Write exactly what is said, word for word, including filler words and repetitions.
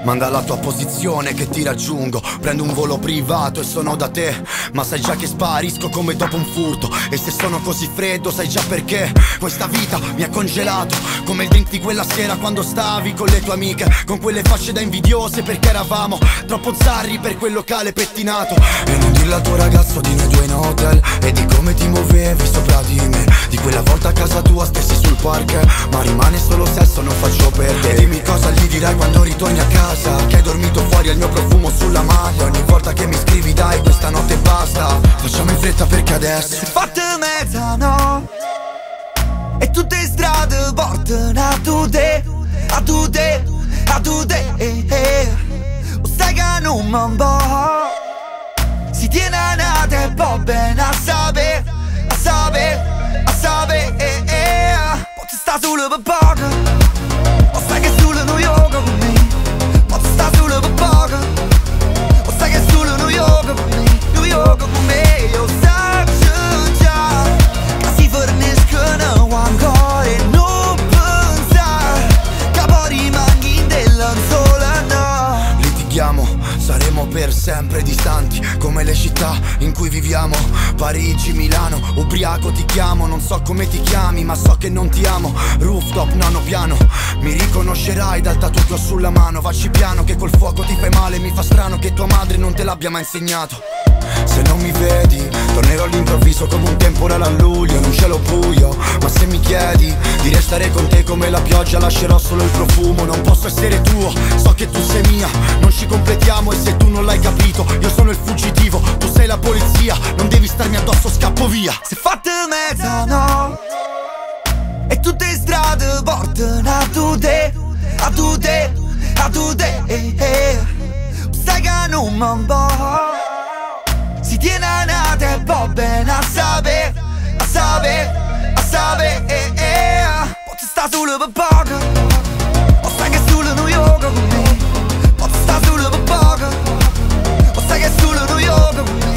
Manda la tua posizione che ti raggiungo. Prendo un volo privato e sono da te, ma sai già che sparisco come dopo un furto. E se sono così freddo sai già perché. Questa vita mi ha congelato come il drink di quella sera quando stavi con le tue amiche, con quelle facce da invidiose perché eravamo troppo zarri per quel locale pettinato. E non dirlo al tuo ragazzo di noi due in hotel, e di come ti muovevi sopra di me, di quella volta a casa tua stessi sul parquet. Ma rimane solo sesso, non faccio per te. E dimmi cosa gli dirai quando ritorni a casa, che hai dormito fuori al mio profumo sulla maglia. Ogni volta che mi scrivi dai questa notte basta, facciamo in fretta perché adesso si è fatta mezzanotte e tutte le strade portano a tu te, a tu te, a tu te, eh, eh. O sai che non mi va, si tiene a nata e poi bene a sapere, a sapere, a sapere, eh, eh. Posso stare solo per poco, o sai che solo New York con me. Posso stare solo per poco, o sai che solo New York con me, New York con me. Io saggio già che si forniscono ancora e non pensare che poi rimanghi della sola, no. Litighiamo, saremo per sempre distanti come le città in cui viviamo. Parigi, Milano, ubriaco ti chiamo. Non so come ti chiami ma so che non ti amo. Rooftop, nono piano, mi riconoscerai dal tatuaggio che ho sulla mano. Vacci piano che col fuoco ti fai male. Mi fa strano che tua madre non te l'abbia mai insegnato. Se non mi vedi, tornerò all'improvviso come un temporale a luglio in un cielo buio. Ma se mi chiedi di restare con te come la pioggia, lascerò solo il profumo. Non posso essere tuo, so che tu sei mia. Non ci completiamo e se tu non l'hai capito, io sono il fuggitivo, tu sei la polizia. Non devi starmi addosso, scappo via. Si è fatta mezzanotte e tutte le strade portano a tu te, a tu te, a tu te, eh, eh. Sai che non mi va, si tiene a nata e poi bene a sapere, a sapere, a sapere, eh, eh. Posso stare solo per poco, o sai che solo New York con me. Posso stare solo per poco, o sai che solo New York con me.